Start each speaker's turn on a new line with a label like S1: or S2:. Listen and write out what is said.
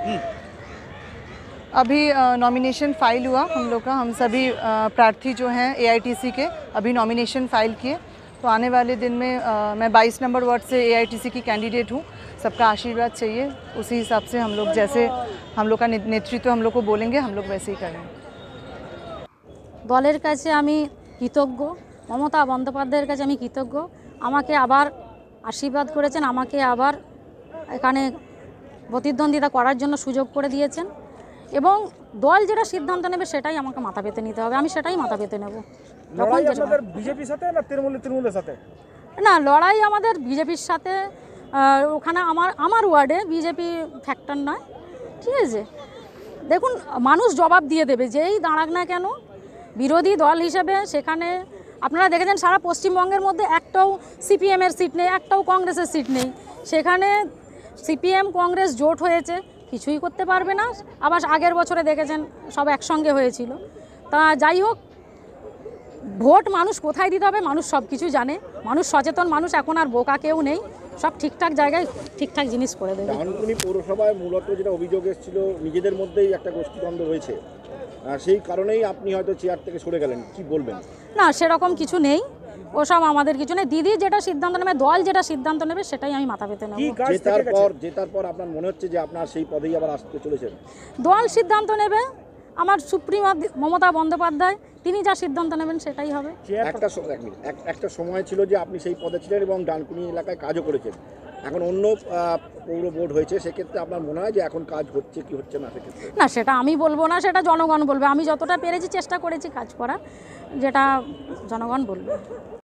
S1: अभी nomination file हुआ हम लोग का। हम सभी प्रार्थी जो हैं एआईटीसी के अभी नॉमिनेशन फाइल किए। तो आने वाले दिन में मैं 22 नंबर वार्ड से एआईटीसी की कैंडिडेट हूँ। सबका आशीर्वाद चाहिए, उसी हिसाब से हम लोग जैसे हम लोग का नेतृत्व हम लोग को बोलेंगे हम लोग वैसे ही करेंगे।
S2: দলের কাছে আমি কৃতজ্ঞ, মমতা বন্দ্যোপাধ্যায়ের কাছে আমি কৃতজ্ঞ। আমাকে আবার আশীর্বাদ করেছেন, আমাকে আবার এখানে প্রতিদ্বন্দ্বিতা করার জন্য সুযোগ করে দিয়েছেন এবং দল যেটা সিদ্ধান্ত নেবে সেটাই আমাকে মাথা পেতে নিতে হবে, আমি সেটাই মাথা পেতে নেব।
S3: লড়াই আপনাদের বিজেপির সাথে না তৃণমূলের সাথে?
S2: না, লড়াই আমাদের বিজেপির সাথে। ওখানে আমার ওয়ার্ডে বিজেপি ফ্যাক্টর নয়, ঠিক আছে। দেখুন, মানুষ জবাব দিয়ে দেবে যেই দাঁড়াক না কেন। বিরোধী দল হিসেবে সেখানে আপনারা দেখেছেন সারা পশ্চিমবঙ্গের মধ্যে একটাও সিপিএমের সিট নেই, একটাও কংগ্রেসের সিট নেই। সেখানে সিপিএম কংগ্রেস জোট হয়েছে, কিছুই করতে পারবে না। আবার আগের বছরে দেখেছেন সব একসঙ্গে হয়েছিল। তা যাই হোক, ভোট মানুষ কোথায় দিতে হবে মানুষ সব কিছু জানে, মানুষ সচেতন, মানুষ এখন আর বোকা কেউ নেই, সব ঠিকঠাক জায়গায় ঠিকঠাক জিনিস করে দেবে।
S4: ডানকুনি পৌরসভায় মূলত যেটা অভিযোগ এসেছিল নিজেদের মধ্যেই একটা গোষ্ঠীদ্বন্দ্ব রয়েছে, সেই কারণেই আপনি হয়তো চেয়ার থেকে সরে গেলেন, কি বলবেন?
S2: না, সেরকম কিছু নেই, ওসব আমাদের কিছু নেই। দিদি যেটা সিদ্ধান্ত নেবে, দল যেটা সিদ্ধান্ত নেবে সেটাই আমি মাথা পেতে নেব।
S4: জেতার পর আপনার মনে হচ্ছে যে আপনার সেই পদেই আবার আসতে চলেছেন?
S2: দল সিদ্ধান্ত নেবে, আমার সুপ্রিম মমতা বন্দ্যোপাধ্যায়, তিনি যা সিদ্ধান্ত নেবেন সেটাই হবে।
S4: একটা সময় ছিল যে আপনি সেই পদে ছিলেন এবং ডানকুনি এলাকায় কাজও করেছেন, এখন অন্য পৌর বোর্ড হয়েছে, সেক্ষেত্রে আপনার মনে হয় যে এখন কাজ হচ্ছে কি হচ্ছে না? সেক্ষেত্রে
S2: না, সেটা আমি বলবো না, সেটা জনগণ বলবে। আমি যতটা পেরেছি চেষ্টা করেছি কাজ করার, যেটা জনগণ বলবে।